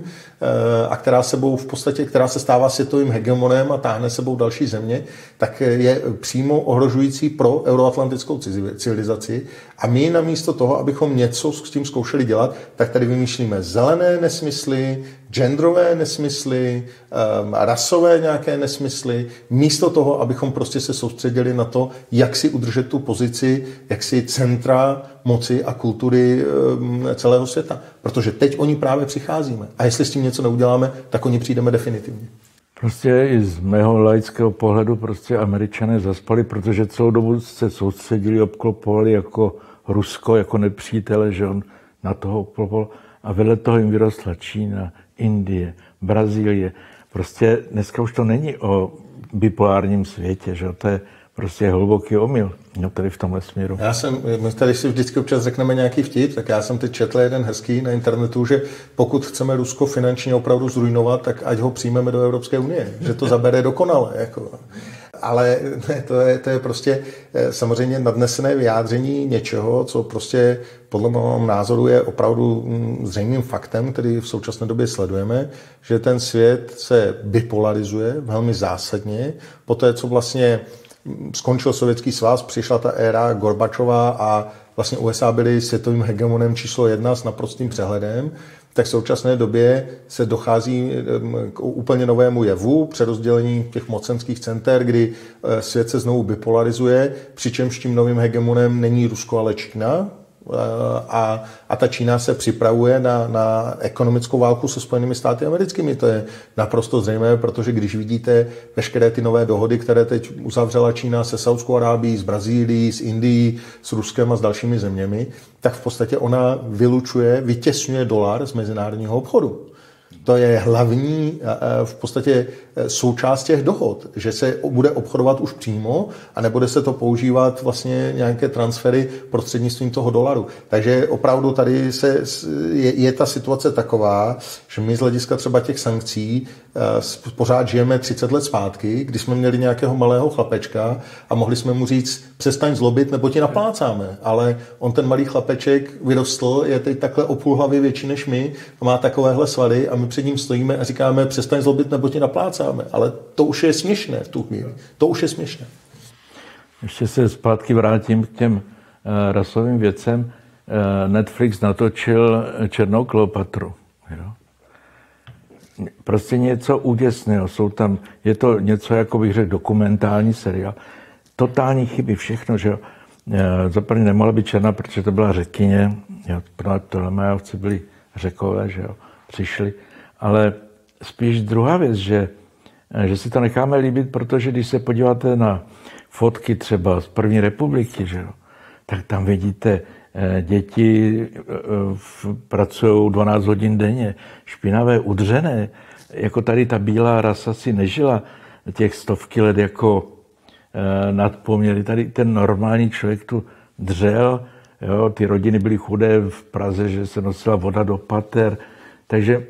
a která sebou v podstatě, která se stává světovým hegemonem a táhne sebou další země, tak je přímo ohrožující pro euroatlantickou civilizaci. A my namísto toho, abychom něco s tím zkoušeli dělat, tak tady vymýšlíme zelené nesmysly, genderové nesmysly, um, rasové nějaké nesmysly, místo toho, abychom prostě se soustředili na to, jak si udržet tu pozici, jak si centra moci a kultury um, celého světa. Protože teď oni právě přicházíme. A jestli s tím něco neuděláme, tak oni přijdeme definitivně. Prostě i z mého laického pohledu prostě Američané zaspali, protože celou dobu se soustředili, obklopovali jako Rusko, jako nepřítele, že on na toho obklopoval. A vedle toho jim vyrostla Čína, Indie, Brazílie. Prostě dneska už to není o bipolárním světě, že to je prostě hluboký omyl, no tady v tomhle směru. Já jsem, my tady si vždycky občas řekneme nějaký vtip, tak já jsem teď četl jeden hezký na internetu, že pokud chceme Rusko finančně opravdu zrujnovat, tak ať ho přijmeme do Evropské unie, že to zabere dokonale. Jako. Ale ne, to, je, to je prostě samozřejmě nadnesené vyjádření něčeho, co prostě podle mého názoru je opravdu zřejmým faktem, který v současné době sledujeme, že ten svět se bipolarizuje velmi zásadně. Poté, co vlastně skončil Sovětský svaz, přišla ta éra Gorbačova a vlastně U S A byly světovým hegemonem číslo jedna s naprostým přehledem, tak v současné době se dochází k úplně novému jevu, přerozdělení těch mocenských center, kdy svět se znovu bipolarizuje, přičemž tím novým hegemonem není Rusko, ale Čína. A, a ta Čína se připravuje na, na ekonomickou válku se Spojenými státy americkými. To je naprosto zřejmé, protože když vidíte veškeré ty nové dohody, které teď uzavřela Čína se Saudskou Arábií, s Brazílií, s Indií, s Ruskem a s dalšími zeměmi, tak v podstatě ona vylučuje, vytěsňuje dolar z mezinárodního obchodu. To je hlavní v podstatě součást těch dohod, že se bude obchodovat už přímo a nebude se to používat vlastně nějaké transfery prostřednictvím toho dolaru. Takže opravdu tady se, je, je ta situace taková, že my z hlediska třeba těch sankcí pořád žijeme třicet let zpátky, kdy jsme měli nějakého malého chlapečka a mohli jsme mu říct, přestaň zlobit, nebo ti naplácáme. Ale on ten malý chlapeček vyrostl, je teď takhle o půl hlavy větší než my, má takovéhle svaly a my před ním stojíme a říkáme, přestaň zlobit, nebo ti naplácáme. Ale to už je směšné v tu chvíli. To už je směšné. Ještě se zpátky vrátím k těm uh, rasovým věcem. Uh, Netflix natočil Černou Kleopatru. Jo? Prostě něco úděsného. Jsou tam, je to něco, jako bych řekl, dokumentální seriál. Totální chyby, všechno, že jo. Za první nemohla být černá, protože to byla Řekyně. Ptolemejovci byli Řekové, že jo, přišli. Ale spíš druhá věc, že, že si to necháme líbit, protože když se podíváte na fotky třeba z první republiky, že jo, tak tam vidíte, děti pracují dvanáct hodin denně, špinavé, udřené. Jako tady ta bílá rasa si nežila těch stovky let jako nadpoměry. Tady ten normální člověk tu dřel, jo, ty rodiny byly chudé v Praze, že se nosila voda do pater. Takže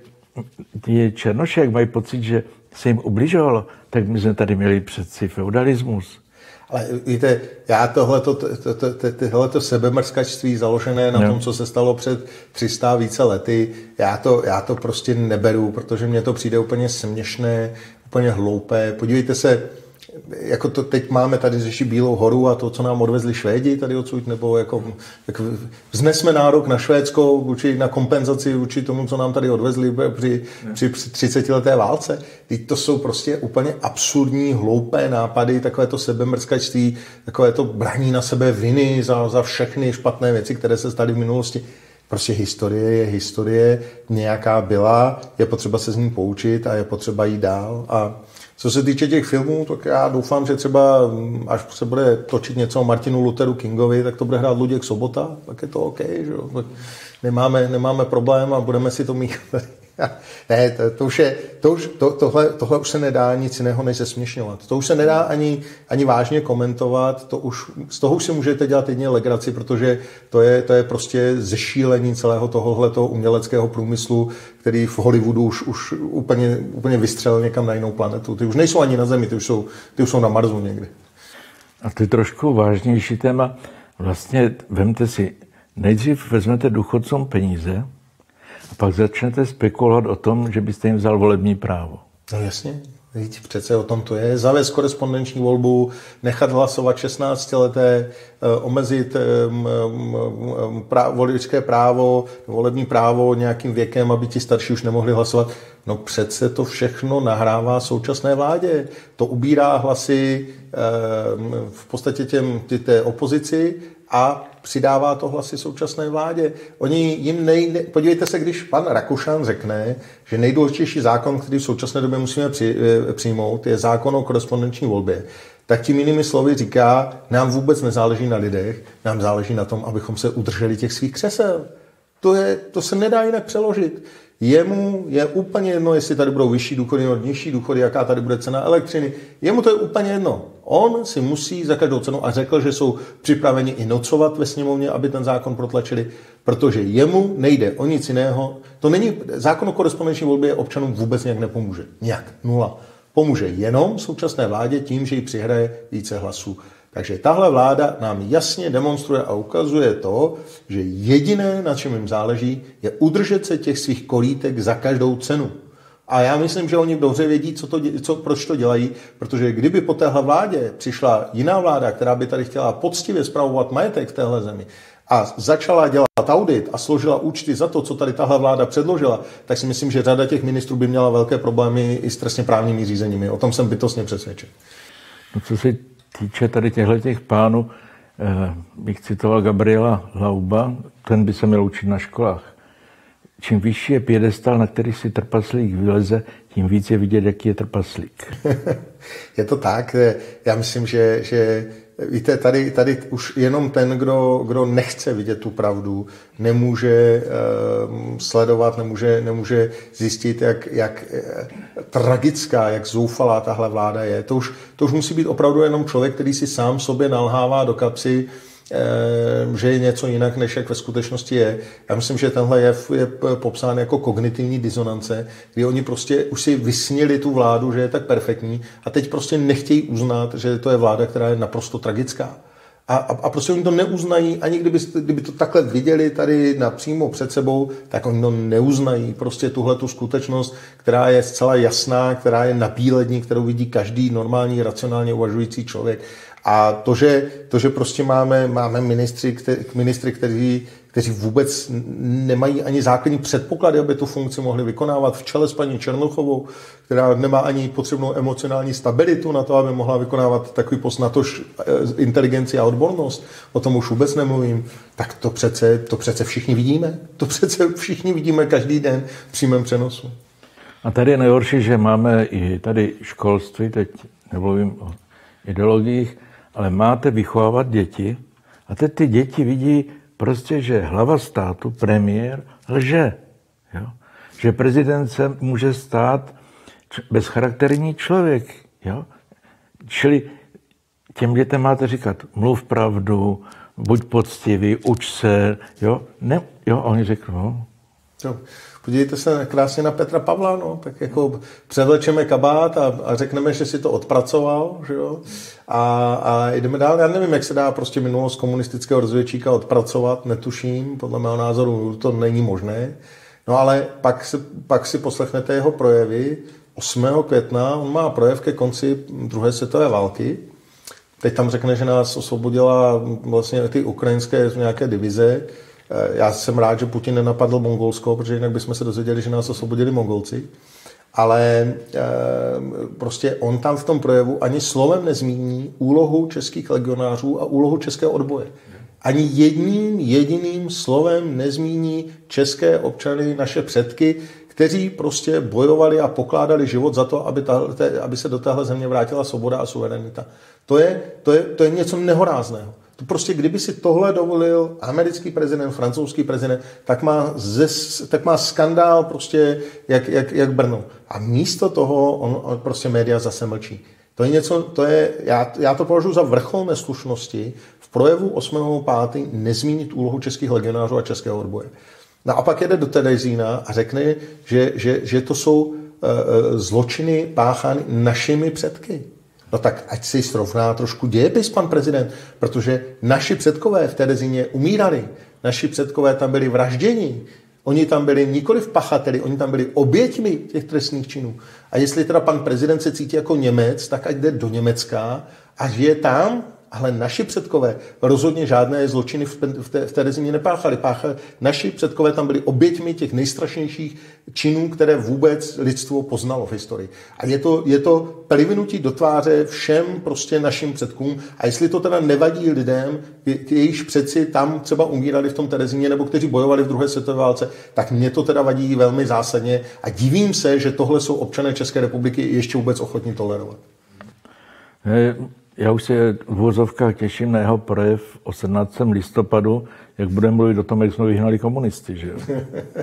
ti černoši, jak mají pocit, že se jim ubližovalo, tak my jsme tady měli přeci feudalismus. Ale víte, já tohleto, to, to, to, tohleto sebemrskačství založené na no. tom, co se stalo před tři sta více lety, já to, já to prostě neberu, protože mně to přijde úplně směšné, úplně hloupé. Podívejte se, jako to teď máme tady řeší Bílou horu a to, co nám odvezli Švédi tady odsud, nebo jako, jako vznesme nárok na Švédsko vůči, na kompenzaci vůči tomu, co nám tady odvezli při, při, při třicetileté válce. Teď to jsou prostě úplně absurdní, hloupé nápady, takové to sebemrskačství, takové to braní na sebe viny za, za všechny špatné věci, které se staly v minulosti. Prostě historie je historie, nějaká byla, je potřeba se z ní poučit a je potřeba jít dál. A co se týče těch filmů, tak já doufám, že třeba až se bude točit něco o Martinu Lutheru Kingovi, tak to bude hrát Luděk Sobota, tak je to OK, že jo. Nemáme, nemáme problém a budeme si to mít. Ne, to, to už je, to už, to, tohle, tohle už se nedá nic jiného, než zesměšňovat. To už se nedá ani, ani vážně komentovat, to už, z toho už si můžete dělat jedině legraci, protože to je, to je prostě zešílení celého tohohletoho uměleckého průmyslu, který v Hollywoodu už, už úplně, úplně vystřelil někam na jinou planetu. Ty už nejsou ani na Zemi, ty už jsou, ty už jsou na Marsu někde. A to je trošku vážnější téma. Vlastně vemte si, nejdřív vezmete důchodcům peníze, a pak začnete spekulovat o tom, že byste jim vzal volební právo. No jasně, víte, přece o tom to je. Zavést korespondenční volbu, nechat hlasovat šestnáctileté, omezit voličské právo, volební právo nějakým věkem, aby ti starší už nemohli hlasovat. No přece to všechno nahrává současné vládě. To ubírá hlasy v podstatě těm, té opozici a přidává to hlasy současné vládě. Oni jim nej, ne, podívejte se, když pan Rakušan řekne, že nejdůležitější zákon, který v současné době musíme při, přijmout, je zákon o korespondenční volbě, tak tím jinými slovy říká, nám vůbec nezáleží na lidech, nám záleží na tom, abychom se udrželi těch svých křesel. To, je, to se nedá jinak přeložit. Jemu je úplně jedno, jestli tady budou vyšší důchody nebo nižší důchody, jaká tady bude cena elektřiny. Jemu to je úplně jedno. On si musí za každou cenu a řekl, že jsou připraveni i nocovat ve sněmovně, aby ten zákon protlačili, protože jemu nejde o nic jiného. To není, zákon o korespondenční volbě občanům vůbec nějak nepomůže. Nějak. Nula. Pomůže jenom současné vládě tím, že jí přihraje více hlasů. Takže tahle vláda nám jasně demonstruje a ukazuje to, že jediné, na čem jim záleží, je udržet se těch svých kolítek za každou cenu. A já myslím, že oni dobře vědí, co to, co, proč to dělají, protože kdyby po téhle vládě přišla jiná vláda, která by tady chtěla poctivě spravovat majetek v téhle zemi a začala dělat audit a složila účty za to, co tady tahle vláda předložila, tak si myslím, že řada těch ministrů by měla velké problémy i s trestně právními řízeními. O tom jsem bytostně přesvědčen. No, co se týče tady těchto pánů, eh, bych citoval Gabriela Lauba, ten by se měl učit na školách. Čím vyšší je piedestal, na který si trpaslík vyleze, tím víc je vidět, jaký je trpaslík. Je to tak. Já myslím, že, že víte, tady, tady už jenom ten, kdo, kdo nechce vidět tu pravdu, nemůže uh, sledovat, nemůže, nemůže zjistit, jak, jak uh, tragická, jak zoufalá tahle vláda je. To už, to už musí být opravdu jenom člověk, který si sám sobě nalhává do kapsy, že je něco jinak, než jak ve skutečnosti je. Já myslím, že tenhle jev je popsán jako kognitivní disonance, kdy oni prostě už si vysnili tu vládu, že je tak perfektní a teď prostě nechtějí uznat, že to je vláda, která je naprosto tragická. A, a, a prostě oni to neuznají, ani kdyby, kdyby to takhle viděli tady napřímo před sebou, tak oni to neuznají. Prostě tuhle tu skutečnost, která je zcela jasná, která je nabílední, kterou vidí každý normální, racionálně uvažující člověk. A to, že, to, že prostě máme, máme ministry, kte, ministry kteří, kteří vůbec nemají ani základní předpoklady, aby tu funkci mohli vykonávat, v čele s paní Černochovou, která nemá ani potřebnou emocionální stabilitu na to, aby mohla vykonávat takový post, natož inteligenci a odbornost, o tom už vůbec nemluvím, tak to přece, to přece všichni vidíme. To přece všichni vidíme každý den v přímém přenosu. A tady je nejhorší, že máme i tady školství, teď nemluvím o ideologiích, ale máte vychovávat děti a teď ty děti vidí prostě, že hlava státu, premiér, lže. Jo? Že prezident se může stát bezcharakterní člověk. Jo? Čili těm dětem máte říkat, mluv pravdu, buď poctivý, uč se. Jo? Ne, jo? A oni řeknou, no. Jo. Podívejte se krásně na Petra Pavla, no, tak jako převlečeme kabát a, a řekneme, že si to odpracoval, že jo, a, a jdeme dál. Já nevím, jak se dá prostě minulost komunistického rozvědčíka odpracovat, netuším, podle mého názoru to není možné, no ale pak si, pak si poslechnete jeho projevy. osmého května on má projev ke konci druhé světové války, teď tam řekne, že nás osvobodila vlastně ty ukrajinské nějaké divize. Já jsem rád, že Putin nenapadl Mongolsko, protože jinak bychom se dozvěděli, že nás osvobodili Mongolci. Ale e, prostě on tam v tom projevu ani slovem nezmíní úlohu českých legionářů a úlohu českého odboje. Ani jedním jediným slovem nezmíní české občany, naše předky, kteří prostě bojovali a pokládali život za to, aby, ta, te, aby se do téhle země vrátila svoboda a suverenita. To je, to je, to je něco nehorázného. To prostě, kdyby si tohle dovolil americký prezident, francouzský prezident, tak má, zes, tak má skandál prostě jak, jak, jak Brno. A místo toho on, on prostě média zase mlčí. To je něco, to je, já, já to považuji za vrchol neslušnosti v projevu osmého pátého nezmínit úlohu českých legionářů a českého odboje. No a pak jede do Terezína a řekne, že, že, že to jsou uh, zločiny páchány našimi předky. No tak ať si srovná trošku dějepis pan prezident, protože naši předkové v Terezíně umírali, naši předkové tam byli vražděni, oni tam byli nikoliv pachateli, oni tam byli oběťmi těch trestných činů. A jestli teda pan prezident se cítí jako Němec, tak ať jde do Německa a žije tam, ale naši předkové rozhodně žádné zločiny v, v, té, v Terezíně nepáchali. Páchali. Naši předkové tam byli oběťmi těch nejstrašnějších činů, které vůbec lidstvo poznalo v historii. A je to, je to plivnutí do tváře všem prostě našim předkům. A jestli to teda nevadí lidem, jejichž předci tam třeba umírali v tom Terezíně nebo kteří bojovali v druhé světové válce, tak mě to teda vadí velmi zásadně. A divím se, že tohle jsou občané České republiky ještě vůbec ochotní tolerovat. He. Já už se v uvozovkách těším na jeho projev o sedmnáctého listopadu, jak budeme mluvit o tom, jak jsme vyhnali komunisty, že jo?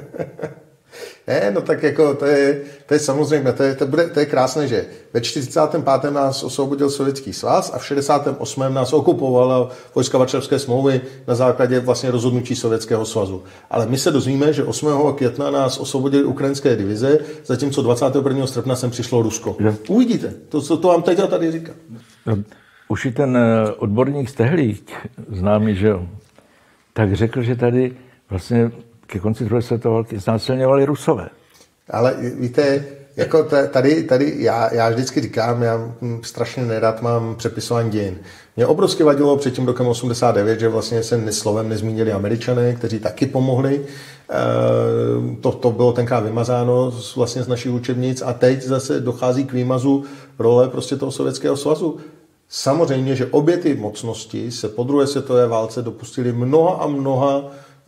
Ne, no tak jako to je, to je samozřejmě, to je, to, bude, to je krásné, že ve čtyřicátém pátém nás osvobodil Sovětský svaz a v šedesátém osmém nás okupovala vojska Varšavské smlouvy na základě vlastně rozhodnutí Sovětského svazu. Ale my se dozvíme, že osmého května nás osvobodili ukrajinské divize, zatímco dvacátého prvního srpna sem přišlo Rusko. Že? Uvidíte, to, co to vám teď tady říká. Už i ten odborník Stehlík, známý, že jo, tak řekl, že tady vlastně ke konci druhé světové války znásilňovali Rusové. Ale víte, jako tady, tady já, já vždycky říkám, já strašně nerad mám přepisování dějin. Mě obrovsky vadilo před tím rokem osmdesát devět, že vlastně se slovem nezmínili Američané, kteří taky pomohli. To, to bylo tenkrát vymazáno vlastně z našich učebnic a teď zase dochází k výmazu role prostě toho Sovětského svazu. Samozřejmě, že obě ty mocnosti se po druhé světové válce dopustily mnoha a mnoha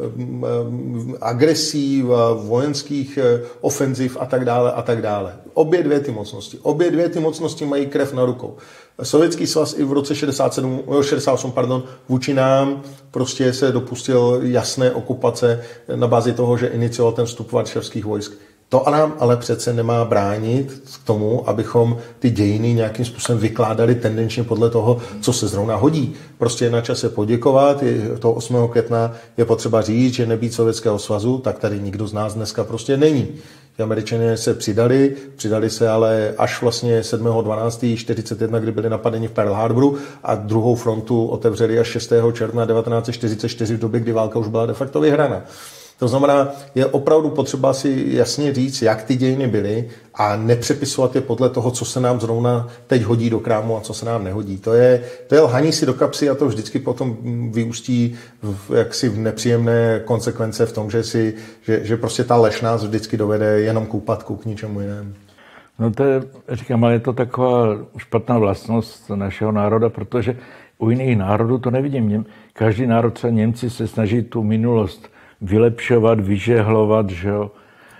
agresí, vojenských ofenziv a tak dále a tak dále. Obě dvě ty mocnosti. Obě dvě ty mocnosti mají krev na rukou. Sovětský svaz i v roce šedesát sedm, šedesát osm pardon, vůči nám prostě se dopustil jasné okupace na bázi toho, že inicioval ten vstup varšavských vojsk. To nám ale přece nemá bránit k tomu, abychom ty dějiny nějakým způsobem vykládali tendenčně podle toho, co se zrovna hodí. Prostě je na čase poděkovat. Toho osmého května je potřeba říct, že nebýt Sovětského svazu, tak tady nikdo z nás dneska prostě není. Ti Američané se přidali, přidali se ale až vlastně sedmého dvanáctého čtyřicet jedna, kdy byli napadeni v Pearl Harboru a druhou frontu otevřeli až šestého června devatenáct set čtyřicet čtyři v době, kdy válka už byla de facto vyhrána. To znamená, je opravdu potřeba si jasně říct, jak ty dějiny byly a nepřepisovat je podle toho, co se nám zrovna teď hodí do krámu a co se nám nehodí. To je, to je lhaní si do kapsy a to vždycky potom vyústí v, jaksi v nepříjemné konsekvence v tom, že, si, že, že prostě ta lež nás vždycky dovede jenom k úpadku, k ničemu jinému. No to je, říkám, ale je to taková špatná vlastnost našeho národa, protože u jiných národů to nevidím. Každý národ, třeba Němci, se snaží tu minulost vylepšovat, vyžehlovat, že jo,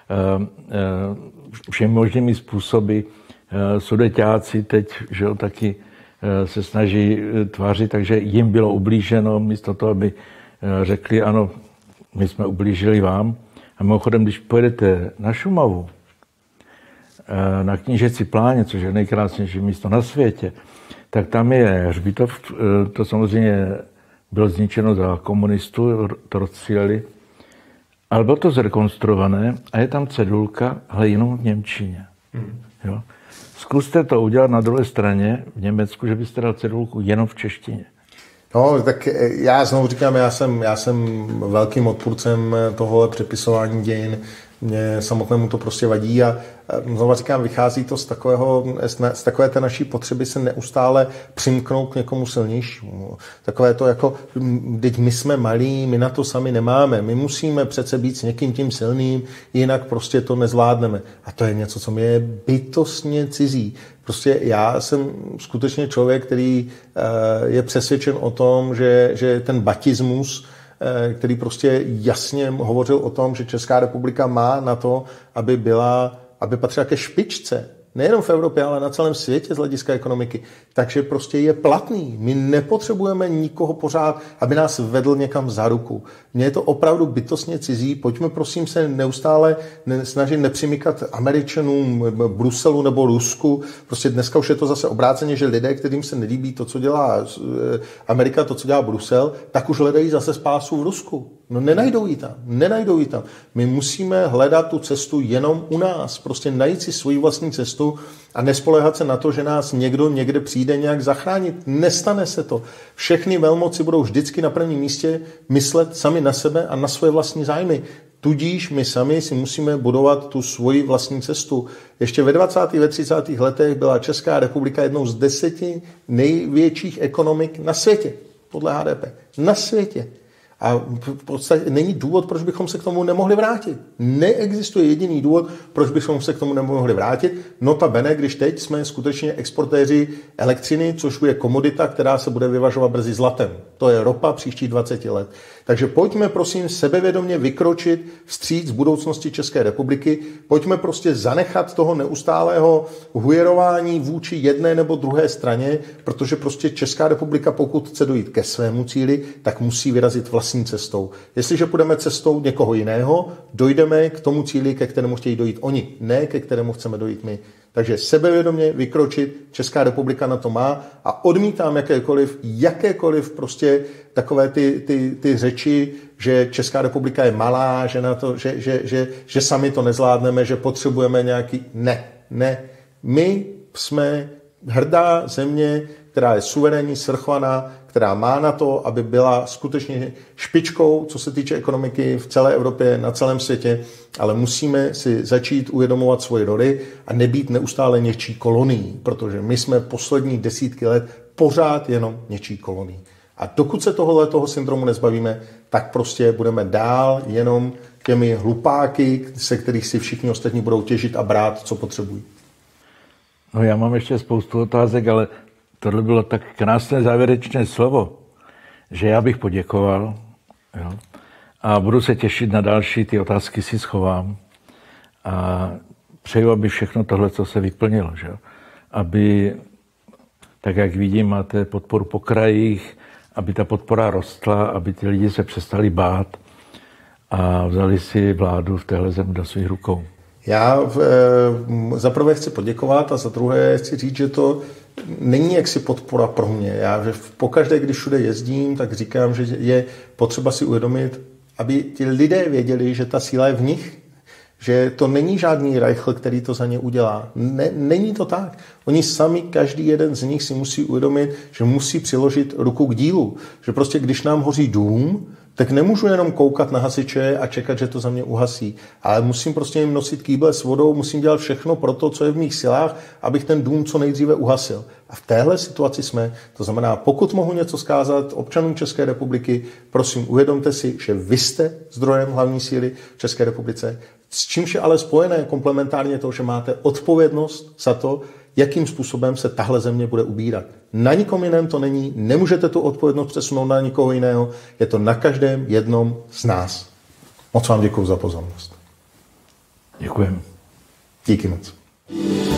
všemi možnými způsoby. Sudeťáci teď, že jo, taky se snaží tvářit, takže jim bylo ublíženo, místo toho, aby řekli, ano, my jsme ublížili vám. A mimochodem, když pojedete na Šumavu, na Knížecí pláně, což je nejkrásnější místo na světě, tak tam je hřbitov, to samozřejmě bylo zničeno za komunistů, to rozstříleli. Ale bylo to zrekonstruované a je tam cedulka, ale jenom v němčině. Hmm. Jo? Zkuste to udělat na druhé straně v Německu, že byste dal cedulku jenom v češtině. No, tak já znovu říkám, já jsem, já jsem velkým odpůrcem tohohle přepisování dějin. Mně samotnému to prostě vadí a znovu říkám, vychází to z, takového, z takové té naší potřeby se neustále přimknout k někomu silnějšímu. Takové to jako, teď my jsme malí, my na to sami nemáme, my musíme přece být s někým tím silným, jinak prostě to nezvládneme. A to je něco, co mi je bytostně cizí. Prostě já jsem skutečně člověk, který je přesvědčen o tom, že, že ten batismus, který prostě jasně hovořil o tom, že Česká republika má na to, aby byla, aby patřila ke špičce. Nejenom v Evropě, ale na celém světě z hlediska ekonomiky. Takže prostě je platný. My nepotřebujeme nikoho pořád, aby nás vedl někam za ruku. Mně je to opravdu bytostně cizí. Pojďme prosím se neustále snažit nepřimykat Američanům, Bruselu nebo Rusku. Prostě dneska už je to zase obráceně, že lidé, kterým se nelíbí to, co dělá Amerika, to, co dělá Brusel, tak už hledají zase spásu v Rusku. No nenajdou ji tam, nenajdou ji tam. My musíme hledat tu cestu jenom u nás. Prostě najít si svoji vlastní cestu a nespoléhat se na to, že nás někdo někde přijde nějak zachránit. Nestane se to. Všechny velmoci budou vždycky na prvním místě myslet sami na sebe a na svoje vlastní zájmy. Tudíž my sami si musíme budovat tu svoji vlastní cestu. Ještě ve dvacátých ve třicátých letech byla Česká republika jednou z deseti největších ekonomik na světě, podle H D P. Na světě. A v podstatě není důvod, proč bychom se k tomu nemohli vrátit. Neexistuje jediný důvod, proč bychom se k tomu nemohli vrátit. Notabene, když teď jsme skutečně exportéři elektřiny, což je komodita, která se bude vyvažovat brzy zlatem. To je ropa příštích dvacet let. Takže pojďme prosím sebevědomě vykročit vstříc budoucnosti České republiky. Pojďme prostě zanechat toho neustálého hujerování vůči jedné nebo druhé straně, protože prostě Česká republika, pokud chce dojít ke svému cíli, tak musí vyrazit vlastní cestou. Jestliže půjdeme cestou někoho jiného, dojdeme k tomu cíli, ke kterému chtějí dojít oni, ne ke kterému chceme dojít my. Takže sebevědomě vykročit, Česká republika na to má a odmítám jakékoliv, jakékoliv prostě takové ty, ty, ty řeči, že Česká republika je malá, že, na to, že, že, že, že sami to nezvládneme, že potřebujeme nějaký... Ne, ne. My jsme hrdá země, která je suverénní, svrchovaná, která má na to, aby byla skutečně špičkou, co se týče ekonomiky v celé Evropě, na celém světě, ale musíme si začít uvědomovat svoji roli a nebýt neustále něčí kolonií, protože my jsme poslední desítky let pořád jenom něčí kolonií. A dokud se tohohle toho syndromu nezbavíme, tak prostě budeme dál jenom těmi hlupáky, se kterých si všichni ostatní budou těžit a brát, co potřebují. No já mám ještě spoustu otázek, ale tohle bylo tak krásné závěrečné slovo, že já bych poděkoval, jo, a budu se těšit na další, ty otázky si schovám a přeju, aby všechno tohle, co se vyplnilo, že? Aby, tak jak vidím, máte podporu po krajích, aby ta podpora rostla, aby ty lidi se přestali bát a vzali si vládu v téhle zemi do svých rukou. Já v, za prvé chci poděkovat a za druhé chci říct, že to není jaksi podpora pro mě. Já že pokaždé, když všude jezdím, tak říkám, že je potřeba si uvědomit, aby ti lidé věděli, že ta síla je v nich, že to není žádný Reichl, který to za ně udělá. Ne, není to tak. Oni sami, každý jeden z nich si musí uvědomit, že musí přiložit ruku k dílu. Že prostě, když nám hoří dům, tak nemůžu jenom koukat na hasiče a čekat, že to za mě uhasí. Ale musím prostě jim nosit kýble s vodou, musím dělat všechno pro to, co je v mých silách, abych ten dům co nejdříve uhasil. A v téhle situaci jsme. To znamená, pokud mohu něco zkázat občanům České republiky, prosím, uvědomte si, že vy jste zdrojem hlavní síly v České republice, s čímž je ale spojené komplementárně to, že máte odpovědnost za to, jakým způsobem se tahle země bude ubírat. Na nikom jiném to není, nemůžete tu odpovědnost přesunout na nikoho jiného, je to na každém jednom z nás. Moc vám děkuji za pozornost. Děkujeme. Díky moc.